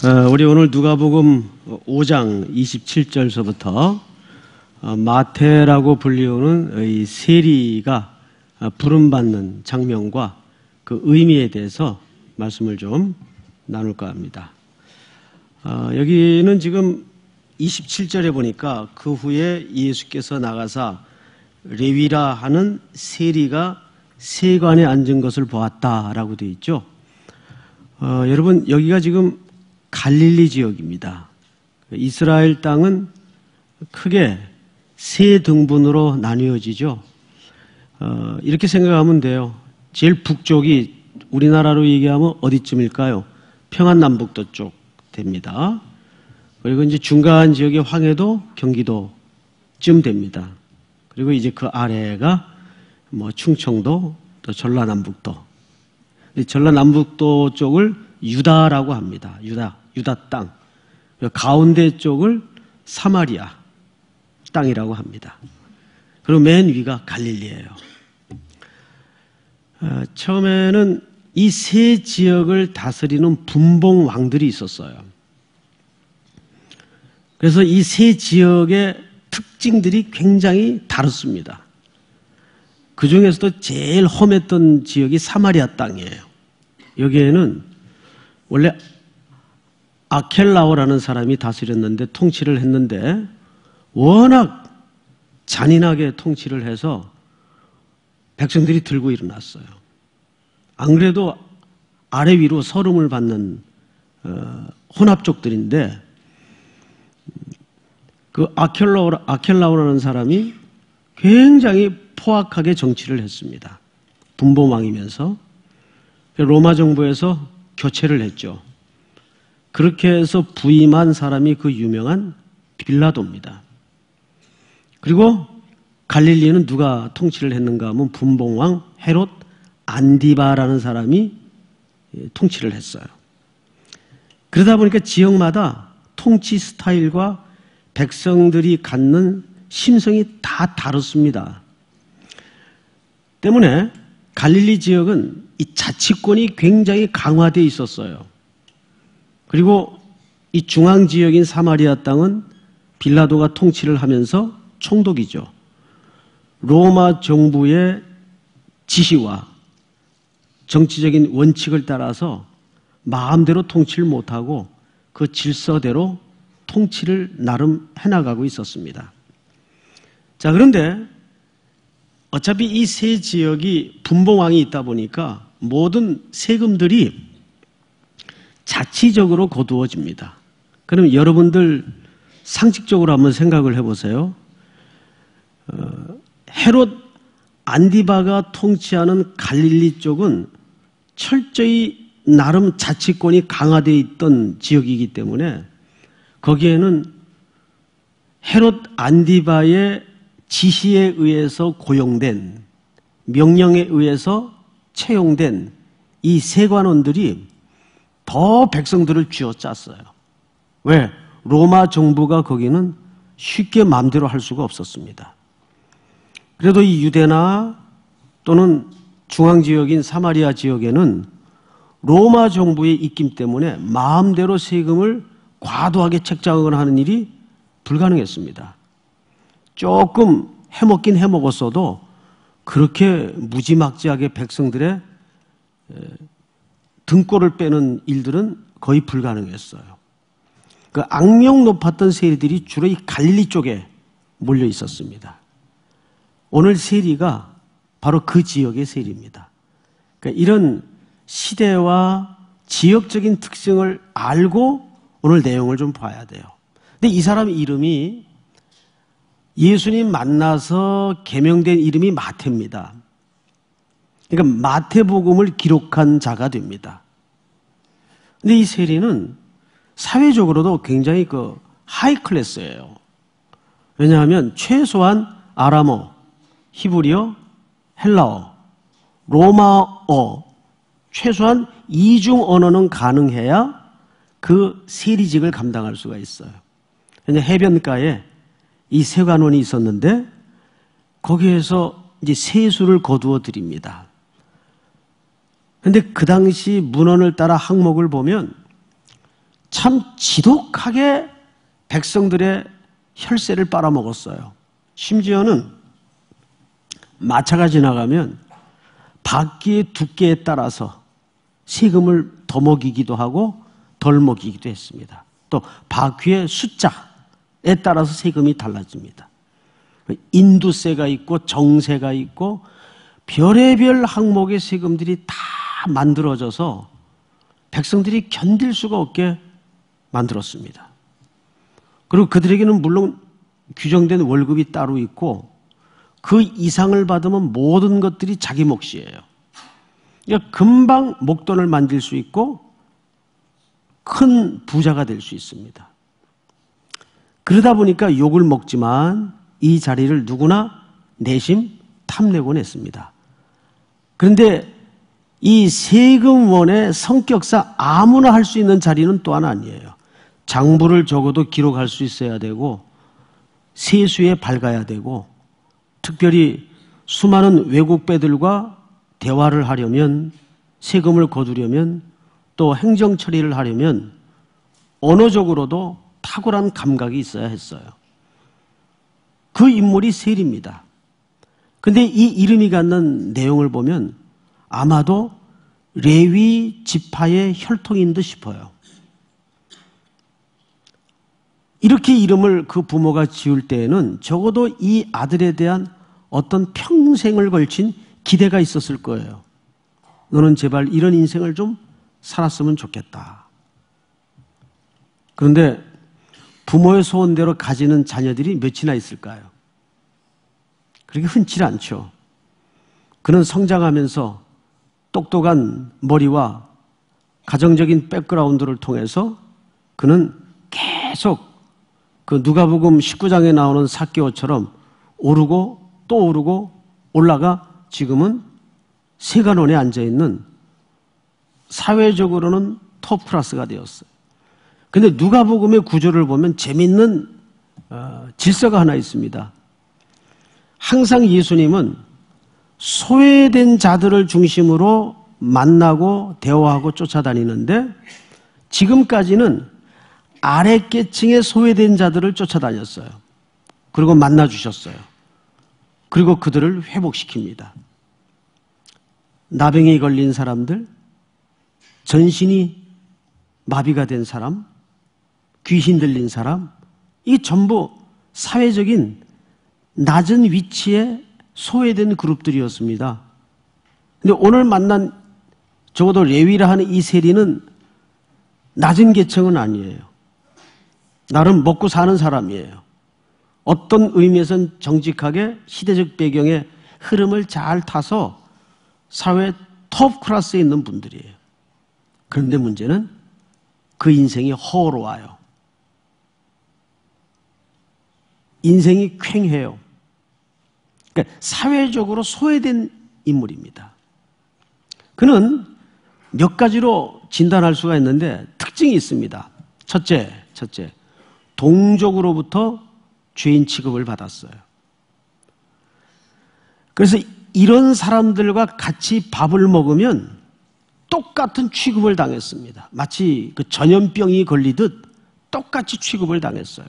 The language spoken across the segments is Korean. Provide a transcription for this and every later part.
우리 오늘 누가복음 5장 27절서부터 마태라고 불리우는 이 세리가 부름받는 장면과 그 의미에 대해서 말씀을 좀 나눌까 합니다. 여기는 지금 27절에 보니까 그 후에 예수께서 나가사 레위라 하는 세리가 세관에 앉은 것을 보았다라고 되어 있죠. 여러분, 여기가 지금 갈릴리 지역입니다. 이스라엘 땅은 크게 세 등분으로 나뉘어지죠. 이렇게 생각하면 돼요. 제일 북쪽이 우리나라로 얘기하면 어디쯤일까요? 평안남북도 쪽 됩니다. 그리고 이제 중간 지역의 황해도, 경기도쯤 됩니다. 그리고 이제 그 아래가 충청도, 또 전라남북도. 전라남북도 쪽을 유다라고 합니다. 유다 땅. 가운데 쪽을 사마리아 땅이라고 합니다. 그리고 맨 위가 갈릴리예요. 처음에는 이 세 지역을 다스리는 분봉 왕들이 있었어요. 그래서 이 세 지역의 특징들이 굉장히 다릅니다. 그 중에서도 제일 험했던 지역이 사마리아 땅이에요. 여기에는 원래 아켈라오라는 사람이 다스렸는데, 통치를 했는데 워낙 잔인하게 통치를 해서 백성들이 들고 일어났어요. 안 그래도 아래 위로 서름을 받는 혼합족들인데, 그 아켈라오라는 사람이 굉장히 포악하게 정치를 했습니다. 분봉왕이면서 로마 정부에서 교체를 했죠. 그렇게 해서 부임한 사람이 그 유명한 빌라도입니다. 그리고 갈릴리는 누가 통치를 했는가 하면 분봉왕 헤롯 안디바라는 사람이 통치를 했어요. 그러다 보니까 지역마다 통치 스타일과 백성들이 갖는 심성이 다 다릅니다. 때문에 갈릴리 지역은 이 자치권이 굉장히 강화되어 있었어요. 그리고 이 중앙 지역인 사마리아 땅은 빌라도가 통치를 하면서 총독이죠. 로마 정부의 지시와 정치적인 원칙을 따라서 마음대로 통치를 못하고 그 질서대로 통치를 나름 해나가고 있었습니다. 자, 그런데 어차피 이 세 지역이 분봉왕이 있다 보니까 모든 세금들이 자치적으로 거두어집니다. 그럼 여러분들 상식적으로 한번 생각을 해보세요. 헤롯 안디바가 통치하는 갈릴리 쪽은 철저히 나름 자치권이 강화되어 있던 지역이기 때문에 거기에는 헤롯 안디바의 지시에 의해서 고용된, 명령에 의해서 채용된 이 세관원들이 더 백성들을 쥐어짰어요. 왜? 로마 정부가 거기는 쉽게 마음대로 할 수가 없었습니다. 그래도 이 유대나 또는 중앙지역인 사마리아 지역에는 로마 정부의 입김 때문에 마음대로 세금을 과도하게 책정을 하는 일이 불가능했습니다. 조금 해먹긴 해먹었어도 그렇게 무지막지하게 백성들의 등골을 빼는 일들은 거의 불가능했어요. 그 악명 높았던 세리들이 주로 이 갈릴리 쪽에 몰려 있었습니다. 오늘 세리가 바로 그 지역의 세리입니다. 그러니까 이런 시대와 지역적인 특성을 알고 오늘 내용을 좀 봐야 돼요. 근데 이 사람 이름이 예수님 만나서 개명된 이름이 마태입니다. 그러니까 마태복음을 기록한 자가 됩니다. 근데 이 세리는 사회적으로도 굉장히 하이 클래스예요. 왜냐하면 최소한 아람어, 히브리어, 헬라어, 로마어, 최소한 이중 언어는 가능해야 그 세리직을 감당할 수가 있어요. 해변가에 이 세관원이 있었는데 거기에서 이제 세수를 거두어 드립니다. 그런데 그 당시 문헌을 따라 항목을 보면 참 지독하게 백성들의 혈세를 빨아먹었어요. 심지어는 마차가 지나가면 바퀴의 두께에 따라서 세금을 더 먹이기도 하고 덜 먹이기도 했습니다. 또 바퀴의 숫자에 따라서 세금이 달라집니다. 인두세가 있고 정세가 있고 별의별 항목의 세금들이 다 만들어져서 백성들이 견딜 수가 없게 만들었습니다. 그리고 그들에게는 물론 규정된 월급이 따로 있고 그 이상을 받으면 모든 것들이 자기 몫이에요. 그러니까 금방 목돈을 만질 수 있고 큰 부자가 될 수 있습니다. 그러다 보니까 욕을 먹지만 이 자리를 누구나 내심 탐내곤 했습니다. 그런데 이 세금원의 성격상 아무나 할 수 있는 자리는 또한 아니에요. 장부를 적어도 기록할 수 있어야 되고 세수에 밝아야 되고 특별히 수많은 외국배들과 대화를 하려면 세금을 거두려면 또 행정 처리를 하려면 언어적으로도 탁월한 감각이 있어야 했어요. 그 인물이 세리입니다. 근데 이 이름이 갖는 내용을 보면 아마도 레위 지파의 혈통인 듯 싶어요. 이렇게 이름을 그 부모가 지을 때에는 적어도 이 아들에 대한 어떤 평생을 걸친 기대가 있었을 거예요. 너는 제발 이런 인생을 좀 살았으면 좋겠다. 그런데 부모의 소원대로 가지는 자녀들이 몇이나 있을까요? 그렇게 흔치 않죠. 그는 성장하면서 똑똑한 머리와 가정적인 백그라운드를 통해서 그는 계속 그 누가복음 19장에 나오는 삭개오처럼 오르고 또 오르고 올라가 지금은 세간원에 앉아있는 사회적으로는 톱 클래스가 되었어요. 그런데 누가복음의 구조를 보면 재밌는 질서가 하나 있습니다. 항상 예수님은 소외된 자들을 중심으로 만나고 대화하고 쫓아다니는데 지금까지는 아랫계층의 소외된 자들을 쫓아다녔어요. 그리고 만나주셨어요. 그리고 그들을 회복시킵니다. 나병에 걸린 사람들, 전신이 마비가 된 사람, 귀신 들린 사람, 이게 전부 사회적인 낮은 위치에 소외된 그룹들이었습니다. 근데 오늘 만난 적어도 레위라 하는 이 세리는 낮은 계층은 아니에요. 나름 먹고 사는 사람이에요. 어떤 의미에서는 정직하게 시대적 배경의 흐름을 잘 타서 사회 톱 클래스에 있는 분들이에요. 그런데 문제는 그 인생이 허로워요. 인생이 퀭해요. 그러니까 사회적으로 소외된 인물입니다. 그는 몇 가지로 진단할 수가 있는데 특징이 있습니다. 첫째, 동족으로부터 죄인 취급을 받았어요. 그래서 이런 사람들과 같이 밥을 먹으면 똑같은 취급을 당했습니다. 마치 그 전염병이 걸리듯 똑같이 취급을 당했어요.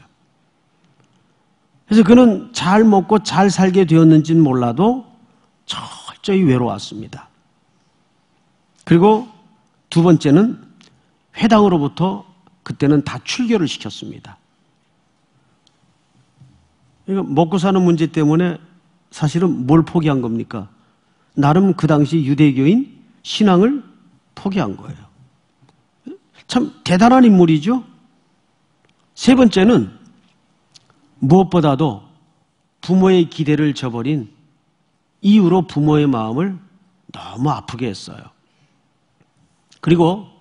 그래서 그는 잘 먹고 잘 살게 되었는지는 몰라도 철저히 외로웠습니다. 그리고 두 번째는 회당으로부터 그때는 다 출교를 시켰습니다. 먹고 사는 문제 때문에 사실은 뭘 포기한 겁니까? 나름 그 당시 유대교인 신앙을 포기한 거예요. 참 대단한 인물이죠. 세 번째는 무엇보다도 부모의 기대를 저버린 이후로 부모의 마음을 너무 아프게 했어요. 그리고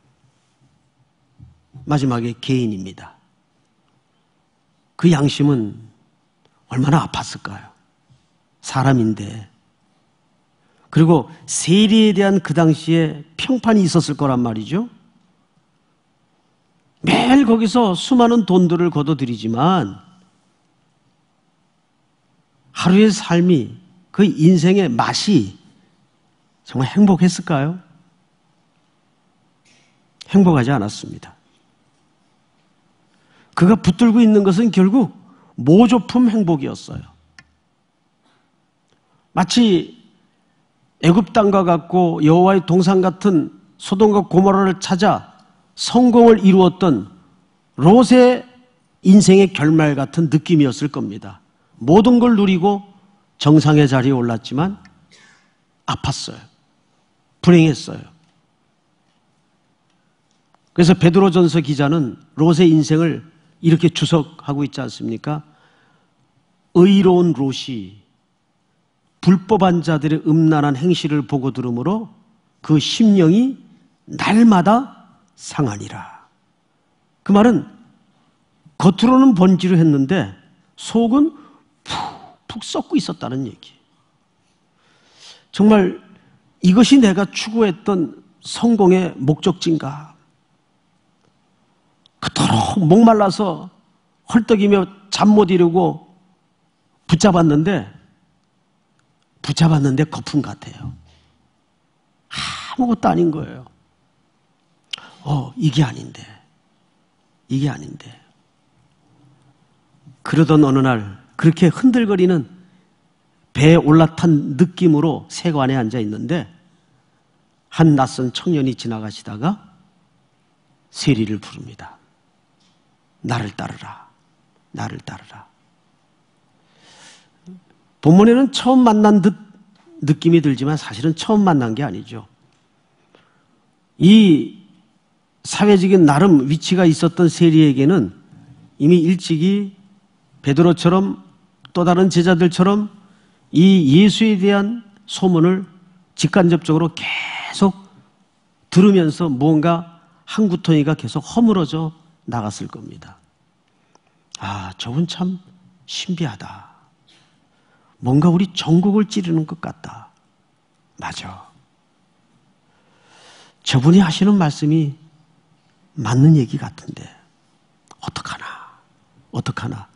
마지막에 개인입니다. 그 양심은 얼마나 아팠을까요? 사람인데. 그리고 세리에 대한 그 당시에 평판이 있었을 거란 말이죠. 매일 거기서 수많은 돈들을 거둬들이지만 하루의 삶이 그 인생의 맛이 정말 행복했을까요? 행복하지 않았습니다. 그가 붙들고 있는 것은 결국 모조품 행복이었어요. 마치 애굽 땅과 같고 여호와의 동산 같은 소돔과 고모라를 찾아 성공을 이루었던 롯의 인생의 결말 같은 느낌이었을 겁니다. 모든 걸 누리고 정상의 자리에 올랐지만 아팠어요. 불행했어요. 그래서 베드로전서 기자는 롯의 인생을 이렇게 주석하고 있지 않습니까? 의로운 롯이 불법한 자들의 음란한 행실을 보고 들으므로 그 심령이 날마다 상하니라. 그 말은 겉으로는 번지를 했는데 속은 푹 썩고 있었다는 얘기. 정말 이것이 내가 추구했던 성공의 목적지인가? 그토록 목말라서 헐떡이며 잠 못 이루고 붙잡았는데 거품 같아요. 아무것도 아닌 거예요. 이게 아닌데. 그러던 어느 날 그렇게 흔들거리는 배에 올라탄 느낌으로 세관에 앉아 있는데 한 낯선 청년이 지나가시다가 세리를 부릅니다. 나를 따르라. 나를 따르라. 본문에는 처음 만난 듯 느낌이 들지만 사실은 처음 만난 게 아니죠. 이 사회적인 나름 위치가 있었던 세리에게는 이미 일찍이 베드로처럼 또 다른 제자들처럼 이 예수에 대한 소문을 직간접적으로 계속 들으면서 뭔가 한 구덩이가 계속 허물어져 나갔을 겁니다. 저분 참 신비하다. 뭔가 우리 전국을 찌르는 것 같다. 맞아. 저분이 하시는 말씀이 맞는 얘기 같은데 어떡하나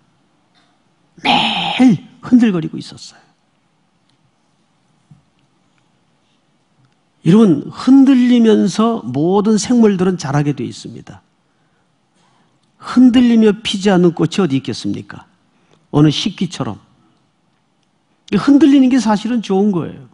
매일 흔들거리고 있었어요. 여러분, 흔들리면서 모든 생물들은 자라게 되어 있습니다. 흔들리며 피지 않는 꽃이 어디 있겠습니까? 어느 식기처럼. 흔들리는 게 사실은 좋은 거예요.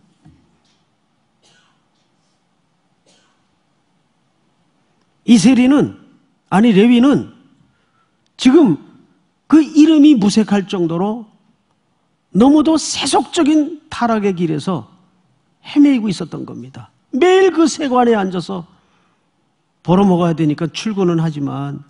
이 레위는 지금 그 이름이 무색할 정도로 너무도 세속적인 타락의 길에서 헤매이고 있었던 겁니다. 매일 그 세관에 앉아서 벌어먹어야 되니까 출근은 하지만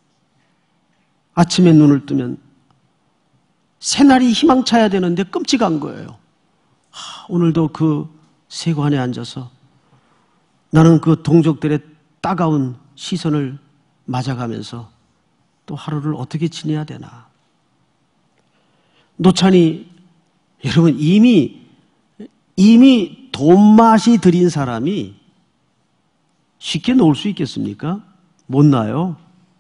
아침에 눈을 뜨면 새날이 희망차야 되는데 끔찍한 거예요. 오늘도 그 세관에 앉아서 나는 그 동족들의 따가운 시선을 맞아가면서 또 하루를 어떻게 지내야 되나. 노찬이 여러분 이미 돈맛이 들인 사람이 쉽게 놓을 수 있겠습니까? 못 놔요.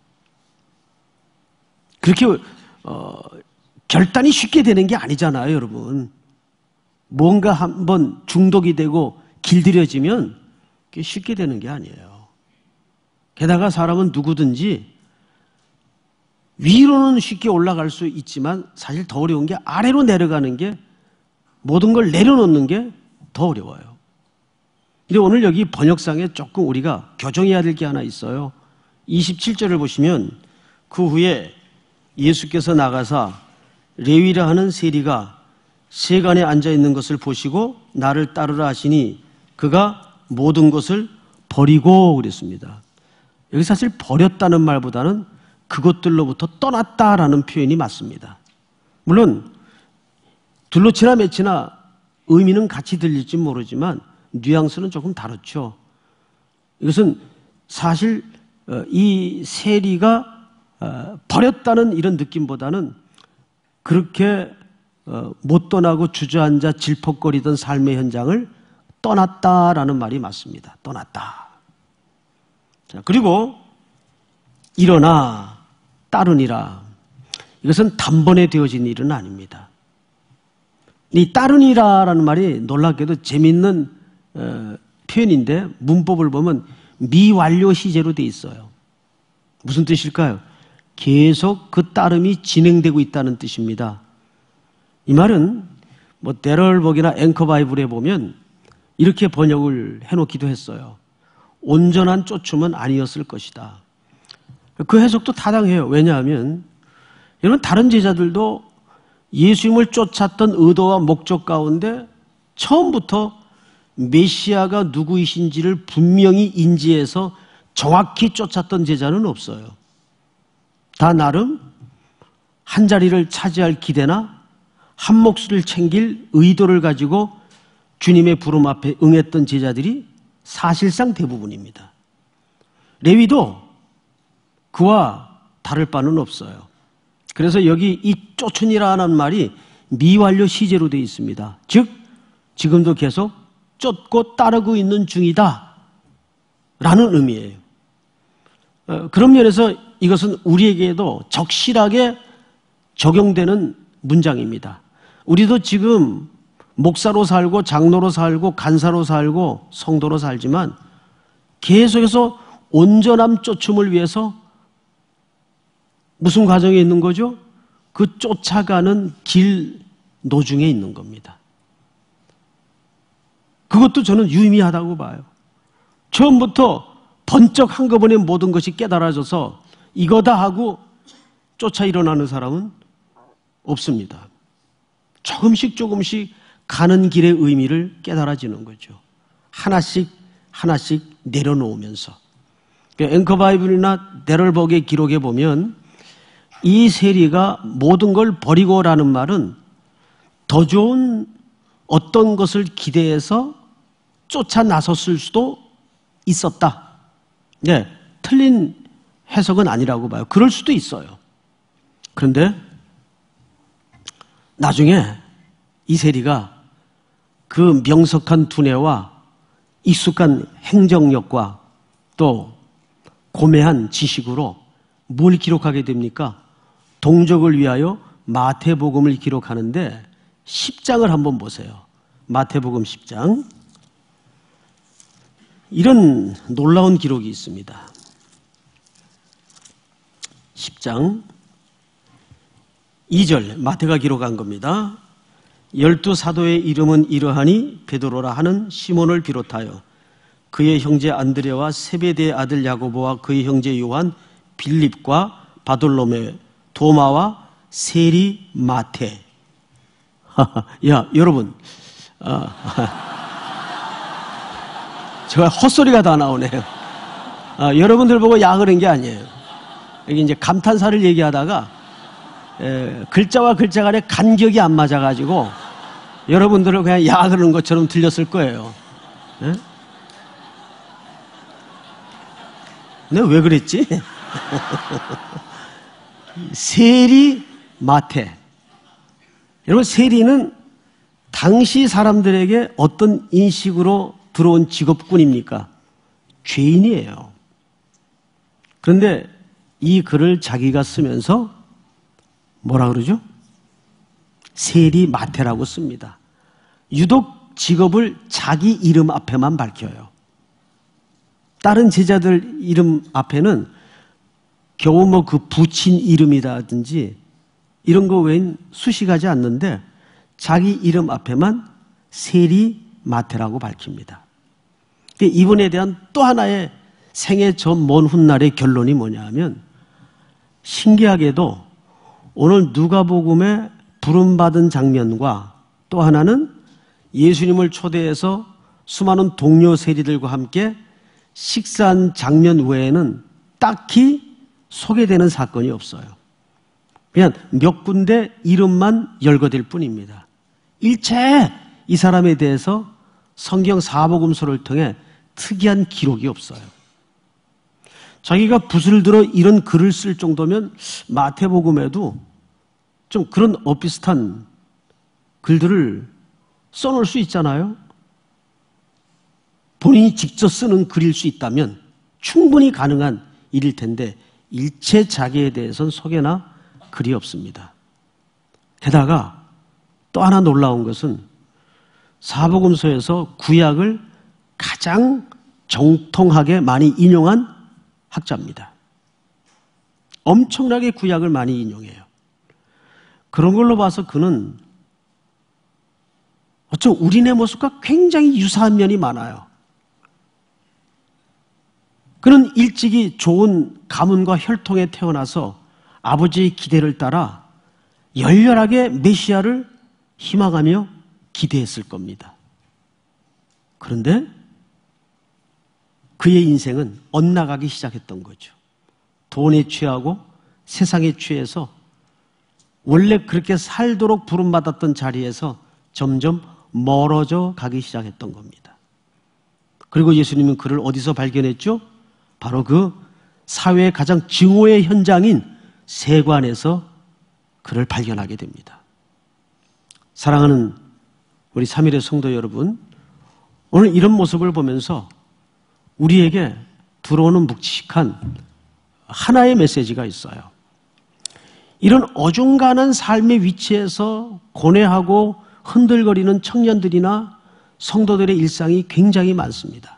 그렇게 결단이 쉽게 되는 게 아니잖아요, 여러분. 뭔가 한번 중독이 되고 길들여지면 그게 쉽게 되는 게 아니에요. 게다가 사람은 누구든지 위로는 쉽게 올라갈 수 있지만 사실 더 어려운 게 아래로 내려가는 게, 모든 걸 내려놓는 게 더 어려워요. 근데 오늘 여기 번역상에 조금 우리가 교정해야 될 게 하나 있어요. 27절을 보시면 그 후에 예수께서 나가사 레위라 하는 세리가 세관에 앉아있는 것을 보시고 나를 따르라 하시니 그가 모든 것을 버리고 그랬습니다. 여기 사실 버렸다는 말보다는 그것들로부터 떠났다라는 표현이 맞습니다. 물론 둘로치나 매치나 의미는 같이 들릴지 모르지만 뉘앙스는 조금 다르죠. 이것은 사실 이 세리가 버렸다는 이런 느낌보다는 그렇게 못 떠나고 주저앉아 질퍽거리던 삶의 현장을 떠났다라는 말이 맞습니다. 떠났다. 자, 그리고 일어나 따르니라. 이것은 단번에 되어진 일은 아닙니다. 이 따르니라라는 말이 놀랍게도 재미있는 표현인데 문법을 보면 미완료 시제로 돼 있어요. 무슨 뜻일까요? 계속 그 따름이 진행되고 있다는 뜻입니다. 이 말은 데럴벅이나 앵커 바이블에 보면 이렇게 번역을 해놓기도 했어요. 온전한 쫓음은 아니었을 것이다. 그 해석도 타당해요. 왜냐하면 여러분, 다른 제자들도 예수님을 쫓았던 의도와 목적 가운데 처음부터 메시아가 누구이신지를 분명히 인지해서 정확히 쫓았던 제자는 없어요. 다 나름 한 자리를 차지할 기대나 한 몫을 챙길 의도를 가지고 주님의 부름 앞에 응했던 제자들이 사실상 대부분입니다. 레위도 그와 다를 바는 없어요. 그래서 여기 이 쫓으니라는 말이 미완료 시제로 되어 있습니다. 즉 지금도 계속 쫓고 따르고 있는 중이다 라는 의미예요. 그런 면에서 이것은 우리에게도 적실하게 적용되는 문장입니다. 우리도 지금 목사로 살고 장로로 살고 간사로 살고 성도로 살지만 계속해서 온전함 쫓음을 위해서 무슨 과정에 있는 거죠? 그 쫓아가는 길 노중에 있는 겁니다. 그것도 저는 유의미하다고 봐요. 처음부터 번쩍 한꺼번에 모든 것이 깨달아져서 이거다 하고 쫓아 일어나는 사람은 없습니다. 조금씩 가는 길의 의미를 깨달아지는 거죠. 하나씩 내려놓으면서. 앵커 바이블이나 데럴벅의 기록에 보면 이 세리가 모든 걸 버리고라는 말은 더 좋은 어떤 것을 기대해서 쫓아 나섰을 수도 있었다. 네, 틀린 해석은 아니라고 봐요. 그럴 수도 있어요. 그런데 나중에 이 세리가 그 명석한 두뇌와 익숙한 행정력과 또 고매한 지식으로 뭘 기록하게 됩니까? 동족을 위하여 마태복음을 기록하는데 10장을 한번 보세요. 마태복음 10장. 이런 놀라운 기록이 있습니다. 10장 2절 마태가 기록한 겁니다. 12사도의 이름은 이러하니 베드로라 하는 시몬을 비롯하여 그의 형제 안드레와 세베대의 아들 야고보와 그의 형제 요한, 빌립과 바돌로메, 도마와 세리, 마태. 야, 여러분, 제가 헛소리가 다 나오네요. 여러분들 보고 야 그런 게 아니에요. 여기 이제 감탄사를 얘기하다가 글자와 글자 간에 간격이 안 맞아가지고 여러분들은 그냥 야 그러는 것처럼 들렸을 거예요. 내가 왜 그랬지? 세리, 마태. 여러분, 세리는 당시 사람들에게 어떤 인식으로 들어온 직업군입니까? 죄인이에요. 그런데 이 글을 자기가 쓰면서 뭐라 그러죠? 세리 마태라고 씁니다. 유독 직업을 자기 이름 앞에만 밝혀요. 다른 제자들 이름 앞에는 겨우 그 부친 이름이라든지 이런 거 외엔 수식하지 않는데 자기 이름 앞에만 세리 마태라고 밝힙니다. 이분에 대한 또 하나의 생애 전 먼 훗날의 결론이 뭐냐 하면 신기하게도 오늘 누가복음에 부름받은 장면과 또 하나는 예수님을 초대해서 수많은 동료 세리들과 함께 식사한 장면 외에는 딱히 소개되는 사건이 없어요. 그냥 몇 군데 이름만 열거될 뿐입니다. 일체 이 사람에 대해서 성경 사복음서를 통해 특이한 기록이 없어요. 자기가 붓을 들어 이런 글을 쓸 정도면 마태복음에도 좀 그런 엇비슷한 글들을 써놓을 수 있잖아요. 본인이 직접 쓰는 글일 수 있다면 충분히 가능한 일일 텐데 일체 자기에 대해서는 소개나 글이 없습니다. 게다가 또 하나 놀라운 것은 사복음서에서 구약을 가장 정통하게 많이 인용한 학자입니다. 엄청나게 구약을 많이 인용해요. 그런 걸로 봐서 그는 어쩜 우리네 모습과 굉장히 유사한 면이 많아요. 그는 일찍이 좋은 가문과 혈통에 태어나서 아버지의 기대를 따라 열렬하게 메시아를 희망하며 기대했을 겁니다. 그런데 그의 인생은 엇나가기 시작했던 거죠. 돈에 취하고 세상에 취해서 원래 그렇게 살도록 부름받았던 자리에서 점점 멀어져 가기 시작했던 겁니다. 그리고 예수님은 그를 어디서 발견했죠? 바로 그 사회의 가장 증오의 현장인 세관에서 그를 발견하게 됩니다. 사랑하는 우리 3일의 성도 여러분, 오늘 이런 모습을 보면서 우리에게 들어오는 묵직한 하나의 메시지가 있어요. 이런 어중간한 삶의 위치에서 고뇌하고 흔들거리는 청년들이나 성도들의 일상이 굉장히 많습니다.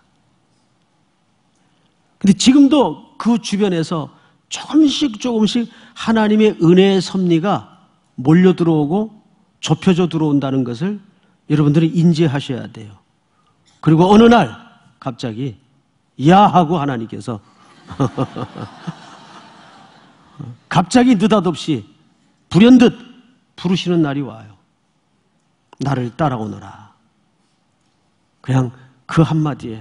근데 지금도 그 주변에서 조금씩 하나님의 은혜의 섭리가 몰려 들어오고 좁혀져 들어온다는 것을 여러분들이 인지하셔야 돼요. 그리고 어느 날 갑자기 야 하고 하나님께서 갑자기 느닷없이 불현듯 부르시는 날이 와요. 나를 따라오너라. 그냥 그 한마디에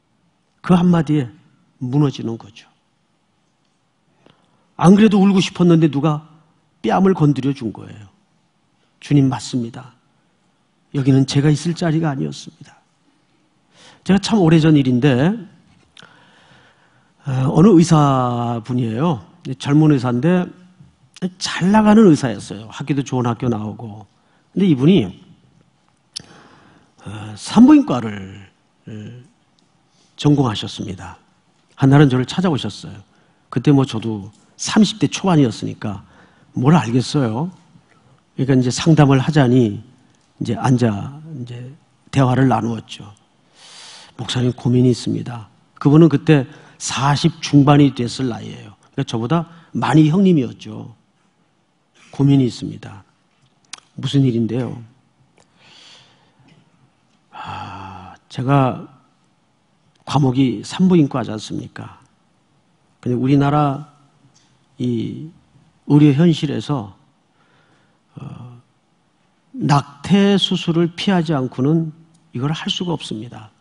무너지는 거죠. 안 그래도 울고 싶었는데 누가 뺨을 건드려 준 거예요. 주님 맞습니다. 여기는 제가 있을 자리가 아니었습니다. 제가 참 오래전 일인데 어느 의사분이에요. 젊은 의사인데 잘 나가는 의사였어요. 학교도 좋은 학교 나오고. 근데 이분이 산부인과를 전공하셨습니다. 한날은 저를 찾아오셨어요. 그때 저도 30대 초반이었으니까 뭘 알겠어요. 그러니까 이제 상담을 하자니 이제 이제 대화를 나누었죠. 목사님 고민이 있습니다. 그분은 그때 40 중반이 됐을 나이예요. 그러니까 저보다 많이 형님이었죠. 고민이 있습니다. 무슨 일인데요? 제가 과목이 산부인과지 않습니까? 근데 우리나라 이 의료 현실에서 낙태 수술을 피하지 않고는 이걸 할 수가 없습니다.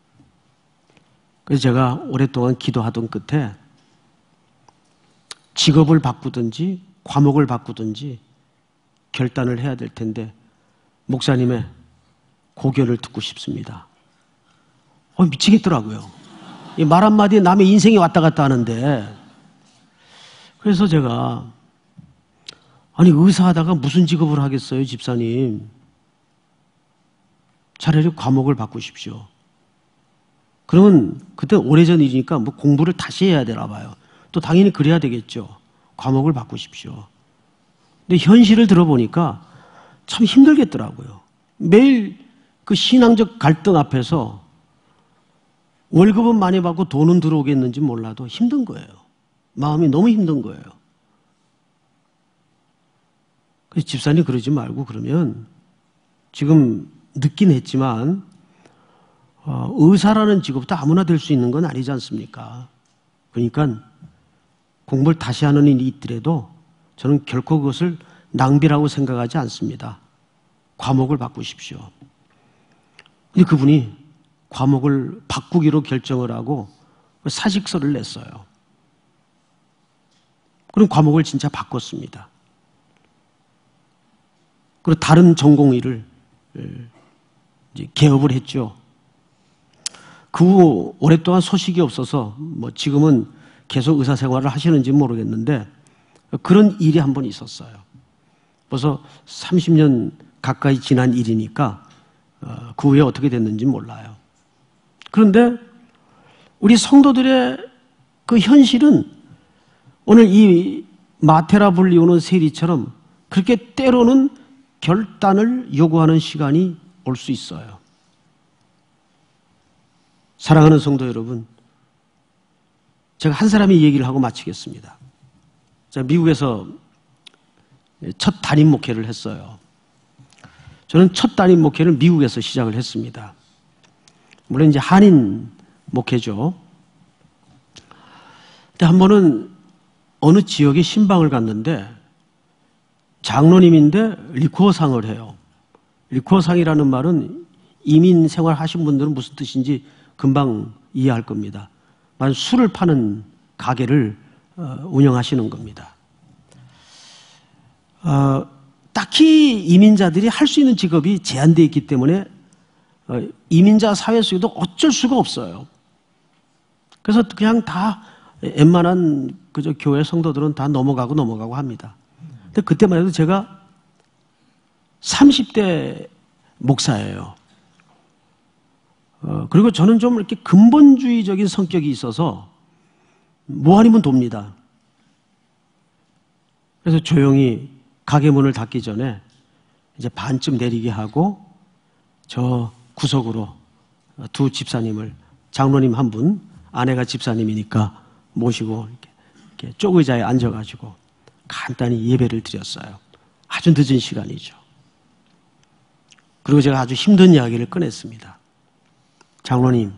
그래서 제가 오랫동안 기도하던 끝에 직업을 바꾸든지 과목을 바꾸든지 결단을 해야 될 텐데 목사님의 고견을 듣고 싶습니다. 미치겠더라고요. 이 말 한마디에 남의 인생이 왔다 갔다 하는데. 그래서 제가 아니 의사하다가 무슨 직업을 하겠어요 집사님. 차라리 과목을 바꾸십시오. 그러면 그때 오래전 일이니까 공부를 다시 해야 되나 봐요. 또 당연히 그래야 되겠죠. 과목을 바꾸십시오. 근데 현실을 들어보니까 참 힘들겠더라고요. 매일 그 신앙적 갈등 앞에서 월급은 많이 받고 돈은 들어오겠는지 몰라도 힘든 거예요. 마음이 너무 힘든 거예요. 그래서 집사님 그러지 말고 그러면 지금 늦긴 했지만 의사라는 직업도 아무나 될 수 있는 건 아니지 않습니까? 그러니까 공부를 다시 하는 일이 있더라도 저는 결코 그것을 낭비라고 생각하지 않습니다. 과목을 바꾸십시오. 근데 그분이 과목을 바꾸기로 결정을 하고 사직서를 냈어요. 그럼 과목을 진짜 바꿨습니다. 그리고 다른 전공의를 이제 개업을 했죠. 그 후 오랫동안 소식이 없어서 지금은 계속 의사 생활을 하시는지 모르겠는데 그런 일이 한 번 있었어요. 벌써 30년 가까이 지난 일이니까 그 후에 어떻게 됐는지 몰라요. 그런데 우리 성도들의 그 현실은 오늘 이 마테라 불리우는 세리처럼 그렇게 때로는 결단을 요구하는 시간이 올 수 있어요. 사랑하는 성도 여러분, 제가 한 사람이 얘기를 하고 마치겠습니다. 제가 미국에서 첫 담임 목회를 했어요. 저는 첫 담임 목회를 미국에서 시작을 했습니다. 물론 이제 한인 목회죠. 근데 한 번은 어느 지역에 신방을 갔는데 장로님인데 리코어상을 해요. 리코어상이라는 말은 이민 생활 하신 분들은 무슨 뜻인지 금방 이해할 겁니다. 만 술을 파는 가게를 운영하시는 겁니다. 딱히 이민자들이 할 수 있는 직업이 제한되어 있기 때문에 이민자 사회 속에도 어쩔 수가 없어요. 그래서 그냥 다 웬만한 그저 교회 성도들은 다 넘어가고 합니다. 근데 그때만 해도 제가 30대 목사예요. 그리고 저는 좀 이렇게 근본주의적인 성격이 있어서 뭐 아니면 돕니다. 그래서 조용히 가게 문을 닫기 전에 이제 반쯤 내리게 하고 저 구석으로 두 집사님을, 장로님 한 분, 아내가 집사님이니까 모시고 이렇게 쪽의자에 앉아가지고 간단히 예배를 드렸어요. 아주 늦은 시간이죠. 그리고 제가 아주 힘든 이야기를 꺼냈습니다. 장로님,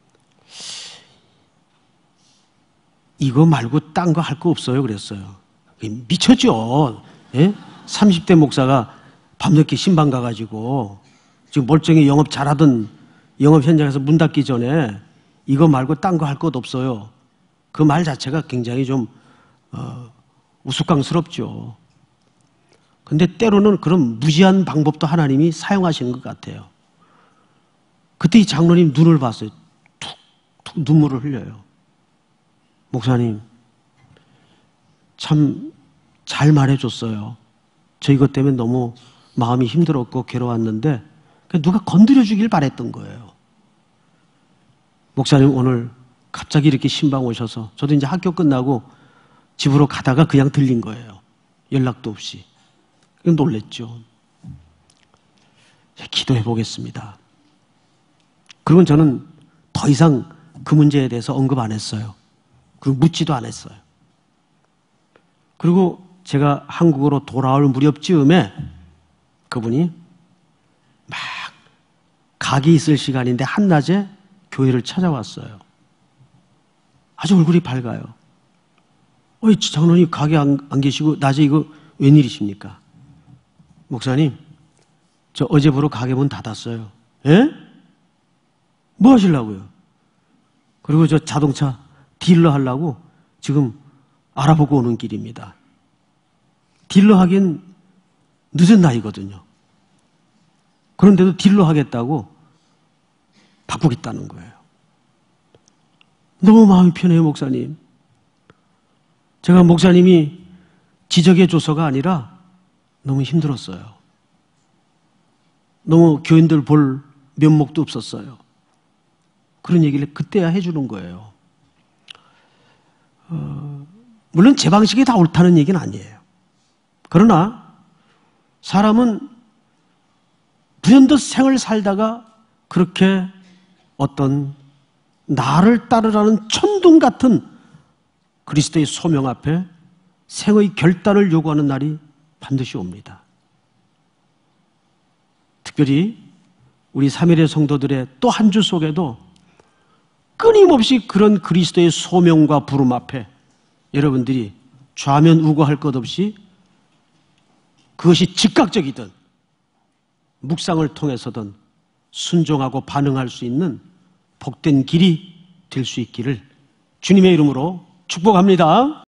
이거 말고 딴 거 할 거 없어요? 그랬어요. 미쳤죠. 예? 30대 목사가 밤늦게 신방 가가지고 지금 멀쩡히 영업 잘하던 영업 현장에서 문 닫기 전에 이거 말고 딴 거 할 것 없어요. 그 말 자체가 굉장히 좀 우스꽝스럽죠. 근데 때로는 그런 무지한 방법도 하나님이 사용하시는 것 같아요. 그때 이 장로님 눈을 봤어요. 툭툭 눈물을 흘려요. 목사님, 참 잘 말해줬어요. 저 이것 때문에 너무 마음이 힘들었고 괴로웠는데 누가 건드려 주길 바랬던 거예요. 목사님, 오늘 갑자기 이렇게 신방 오셔서 저도 이제 학교 끝나고 집으로 가다가 그냥 들린 거예요. 연락도 없이. 놀랬죠. 기도해 보겠습니다. 그리고 저는 더 이상 그 문제에 대해서 언급 안 했어요. 그리고 묻지도 않았어요. 그리고 제가 한국으로 돌아올 무렵쯤에 그분이 막 각이 있을 시간인데 한낮에 교회를 찾아왔어요. 아주 얼굴이 밝아요. 장로님 가게 안 계시고 낮에 이거 웬일이십니까? 목사님, 저 어제부로 가게 문 닫았어요. 예? 뭐 하시려고요? 그리고 저 자동차 딜러 하려고 지금 알아보고 오는 길입니다. 딜러 하긴 늦은 나이거든요. 그런데도 딜러 하겠다고 바꾸겠다는 거예요. 너무 마음이 편해요, 목사님. 제가 목사님이 지적해 줘서가 아니라 너무 힘들었어요. 너무 교인들 볼 면목도 없었어요. 그런 얘기를 그때야 해주는 거예요. 물론 제 방식이 다 옳다는 얘기는 아니에요. 그러나 사람은 불현듯 생을 살다가 그렇게 어떤 나를 따르라는 천둥 같은 그리스도의 소명 앞에 생의 결단을 요구하는 날이 반드시 옵니다. 특별히 우리 3일의 성도들의 또 한 주 속에도 끊임없이 그런 그리스도의 소명과 부름 앞에 여러분들이 좌면우고할 것 없이 그것이 즉각적이든 묵상을 통해서든 순종하고 반응할 수 있는 복된 길이 될 수 있기를 주님의 이름으로 축복합니다.